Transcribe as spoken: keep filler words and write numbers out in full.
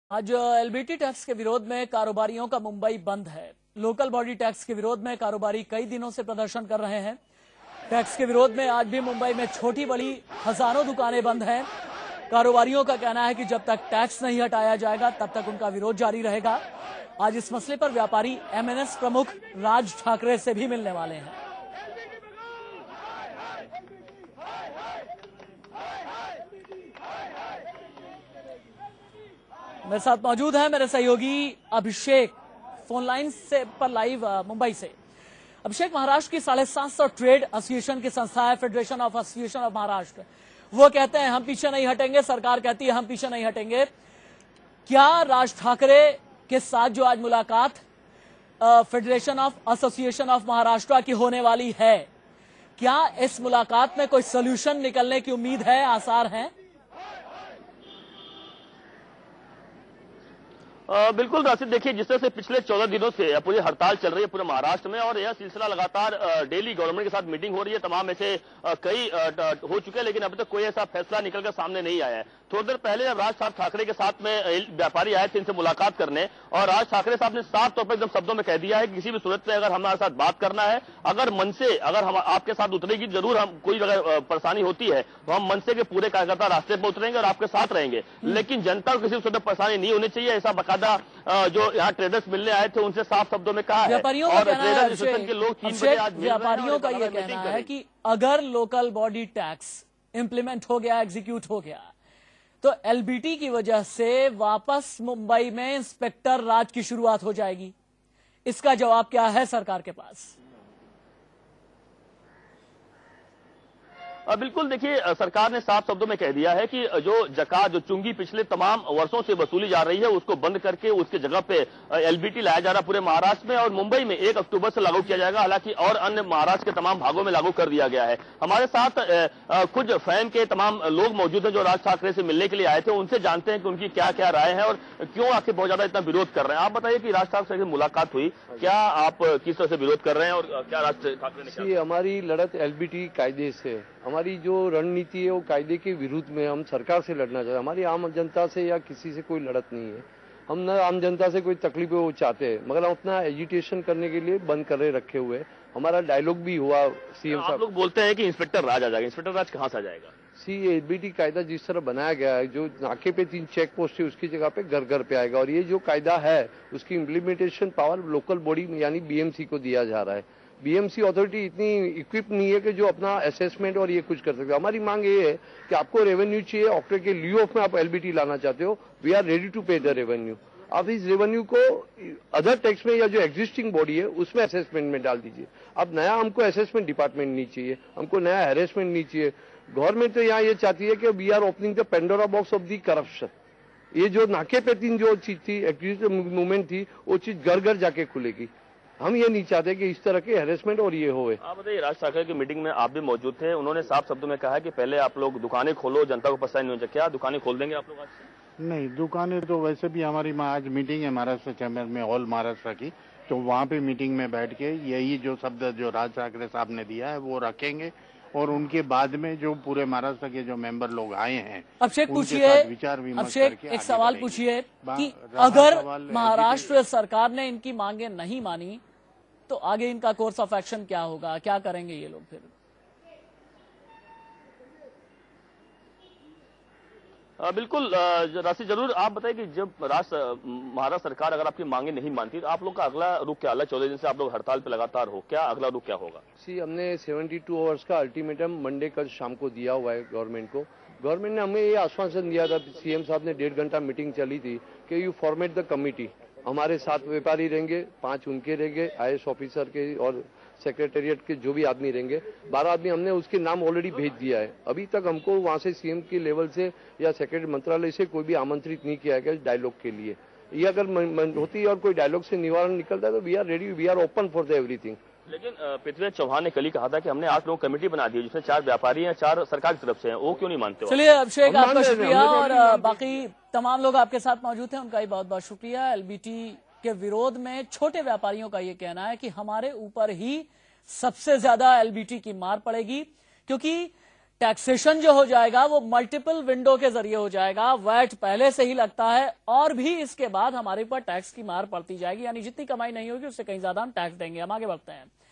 आज LBT tax के विरोध में कारोबारियों का मुंबई बंद है। लोकल बॉडी टैक्स के विरोध में कारोबारी कई दिनों से प्रदर्शन कर रहे हैं। टैक्स के विरोध में आज भी मुंबई में छोटी बड़ी हजारों दुकानें बंद हैं। कारोबारियों का कहना है कि जब तक टैक्स नहीं हटाया जाएगा तब तक उनका विरोध जारी रहेगा। आज इस मसले पर व्यापारी एमएनएस प्रमुख राज ठाकरे से भी मिलने वाले हैं। मेरे साथ मौजूद है मेरे सहयोगी अभिषेक, फोन लाइन से पर लाइव मुंबई से। अभिषेक, महाराष्ट्र की साढ़े सात सौ ट्रेड एसोसिएशन की संस्था है federation of association of Maharashtra. वो कहते हैं हम पीछे नहीं हटेंगे, सरकार कहती है हम पीछे नहीं हटेंगे। क्या राज ठाकरे के साथ जो आज मुलाकात federation of association of Maharashtra की होने वाली है, क्या इस मुलाकात में कोई सोल्यूशन निकलने की उम्मीद है, आसार हैं? आ, बिल्कुल राशिद, देखिए जिस तरह से पिछले चौदह दिनों से पूरी हड़ताल चल रही है पूरे महाराष्ट्र में और यह सिलसिला लगातार डेली गवर्नमेंट के साथ मीटिंग हो रही है। तमाम ऐसे कई आ, हो चुके हैं, लेकिन अभी तक कोई ऐसा फैसला निकलकर सामने नहीं आया है। थोड़ी देर पहले जब राज साहब ठाकरे के साथ में व्यापारी आए थे इनसे मुलाकात करने, और राज ठाकरे साहब ने साफ तौर पर एकदम शब्दों में कह दिया है कि किसी भी सूरत में अगर हमारे साथ बात करना है, अगर मन से अगर हम आपके साथ उतरेगी, जरूर हम कोई अगर परेशानी होती है तो हम मन से के पूरे कार्यकर्ता रास्ते पर उतरेंगे और आपके साथ रहेंगे, लेकिन जनता को किसी भी सूरत में परेशानी नहीं होनी चाहिए। ऐसा बकायदा जो यहाँ ट्रेडर्स मिलने आए थे उनसे साफ शब्दों में कहा है। व्यापारियों और का कहना है, एसोसिएशन के लोग तीन बजे आज व्यापारियों का ये कहना है कि अगर लोकल बॉडी टैक्स इंप्लीमेंट हो गया, एग्जीक्यूट हो गया, तो एलबीटी की वजह से वापस मुंबई में इंस्पेक्टर राज की शुरुआत हो जाएगी। इसका जवाब क्या है सरकार के पास? बिल्कुल, देखिए सरकार ने साफ शब्दों में कह दिया है कि जो जकात, जो चुंगी पिछले तमाम वर्षों से वसूली जा रही है, उसको बंद करके उसके जगह पे एलबीटी लाया जा रहा पूरे महाराष्ट्र में, और मुंबई में एक अक्टूबर से लागू किया जाएगा। हालांकि और अन्य महाराष्ट्र के तमाम भागों में लागू कर दिया गया है। हमारे साथ कुछ फैम के तमाम लोग मौजूद हैं जो राज ठाकरे से मिलने के लिए आए थे। उनसे जानते हैं कि उनकी क्या क्या राय है और क्यों आखिर बहुत ज्यादा इतना विरोध कर रहे हैं। आप बताइए कि राज ठाकरे से मुलाकात हुई, क्या आप किस तरह से विरोध कर रहे हैं और क्या राज ठाकरे ने किया? हमारी लड़त एलबीटी कायदे से, हमारी जो रणनीति है वो कायदे के विरुद्ध में, हम सरकार से लड़ना चाहते हैं। हमारी आम जनता से या किसी से कोई लड़त नहीं है। हम न आम जनता से कोई तकलीफ वो चाहते हैं, मगर हम अपना एजिटेशन करने के लिए बंद करे रखे हुए। हमारा डायलॉग भी हुआ सीएम साहब। आप लोग बोलते हैं कि इंस्पेक्टर राज आ जाएगा, इंस्पेक्टर राज कहां से आ जाएगा? सी एलबीटी कायदा जिस तरह बनाया गया है, जो नाके पे तीन चेक पोस्ट है उसकी जगह पे घर घर पे आएगा, और ये जो कायदा है उसकी इम्प्लीमेंटेशन पावर लोकल बॉडी यानी बीएमसी को दिया जा रहा है। बीएमसी अथॉरिटी इतनी इक्विप नहीं है कि जो अपना असेसमेंट और ये कुछ कर सके। हमारी मांग ये है कि आपको रेवेन्यू चाहिए, ऑक्टे के लीव ऑफ में आप एलबीटी लाना चाहते हो, we are ready to pay the revenue. आप इस रेवेन्यू को अदर टैक्स में या जो एग्जिस्टिंग बॉडी है उसमें असेसमेंट में डाल दीजिए। अब नया हमको असेसमेंट डिपार्टमेंट नहीं चाहिए, हमको नया हैरेसमेंट नहीं चाहिए। गवर्नमेंट तो यहाँ ये चाहती है कि we are opening the Pandora box of the corruption. ये जो नाके पे तीन जो चीज थी, एक्टिविटी मूवमेंट थी, वो चीज घर घर जाके खुलेगी। हम ये नहीं चाहते कि इस तरह के हैरेसमेंट और ये होए। आप बताइए, राज ठाकरे की मीटिंग में आप भी मौजूद थे, उन्होंने साफ शब्दों में कहा कि पहले आप लोग दुकानें खोलो, जनता को परेशानी नहीं हो जाए। क्या दुकानें खोल देंगे आप लोग आज से? नहीं, दुकानें तो वैसे भी हमारी आज मीटिंग है महाराष्ट्र चैम्बर में, ऑल महाराष्ट्र की, तो वहाँ पे मीटिंग में बैठ के यही जो शब्द जो राज ठाकरे साहब ने दिया है वो रखेंगे, और उनके बाद में जो पूरे महाराष्ट्र के जो मेंबर लोग आए हैं, अभिषेक पूछिए, अभिषेक एक सवाल पूछिए कि अगर महाराष्ट्र सरकार ने इनकी मांगे नहीं मानी तो आगे इनका कोर्स ऑफ एक्शन क्या होगा, क्या करेंगे ये लोग फिर? आ, बिल्कुल राशि, जरूर आप बताइए कि जब राष्ट्र महाराष्ट्र सरकार अगर आपकी मांगे नहीं मानती तो आप लोग का अगला रुख क्या है? चौदह दिन से आप लोग हड़ताल पे लगातार हो, क्या अगला रुख क्या होगा? सी हमने बहत्तर आवर्स का अल्टीमेटम मंडे कल शाम को दिया हुआ है गवर्नमेंट को। गवर्नमेंट ने हमें ये आश्वासन दिया था, सीएम साहब ने डेढ़ घंटा मीटिंग चली थी कि यू फॉर्मेट द कमिटी। हमारे साथ व्यापारी रहेंगे, पांच उनके रहेंगे, आईएएस ऑफिसर के और सेक्रेटेरिएट के जो भी आदमी रहेंगे, बारह आदमी, हमने उसके नाम ऑलरेडी भेज दिया है। अभी तक हमको वहां से सीएम के लेवल से या सेक्रेटरी मंत्रालय से कोई भी आमंत्रित नहीं किया गया डायलॉग के लिए। ये अगर होती है और कोई डायलॉग से निवारण निकलता है तो we are ready, we are open for the everything. लेकिन पृथ्वीराज चौहान ने कल ही कहा था कि हमने आठ लोगों कमेटी बना दी है जिसमें चार व्यापारी हैं, चार सरकार की तरफ से हैं, वो क्यों नहीं मानते? चलिए अभिषेक, आपका शुक्रिया, और बाकी तमाम लोग आपके साथ मौजूद हैं, उनका भी बहुत बहुत शुक्रिया। एलबीटी के विरोध में छोटे व्यापारियों का ये कहना है कि हमारे ऊपर ही सबसे ज्यादा एलबीटी की मार पड़ेगी, क्योंकि टैक्सेशन जो हो जाएगा वो मल्टीपल विंडो के जरिए हो जाएगा। वैट पहले से ही लगता है और भी इसके बाद हमारे ऊपर टैक्स की मार पड़ती जाएगी, यानी जितनी कमाई नहीं होगी उससे कहीं ज्यादा हम टैक्स देंगे। हम आगे बढ़ते हैं।